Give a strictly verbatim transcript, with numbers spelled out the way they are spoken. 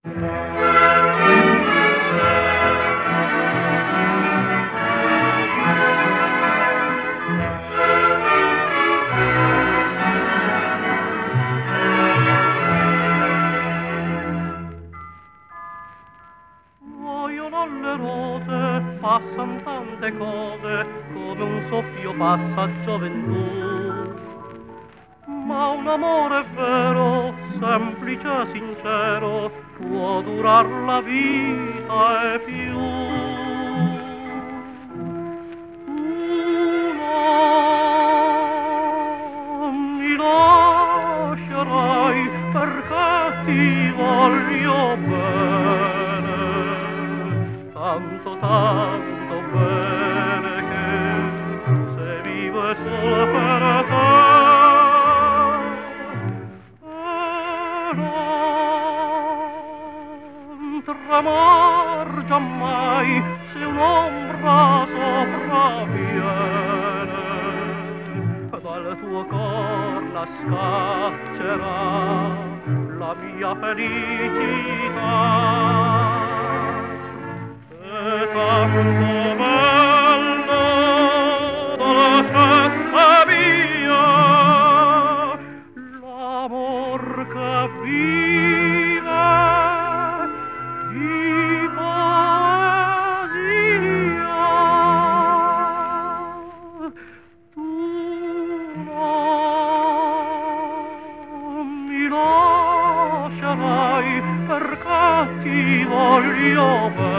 Le rose passan tante cose come un soffio passa gioventù, ma un amore vero, semplice e sincero può durar la vita e più. Tu non mi lascerai perché ti voglio bene, tanto, tanto bene che se vivo è solo per te. E non tremar giammai se un'ombra sopravviene, dal tuo cor la scaccerà la mia felicità. Tanto bello dolcezza mia, l'amor che vive di poesia. Tu non mi lascerai perché ti voglio bene,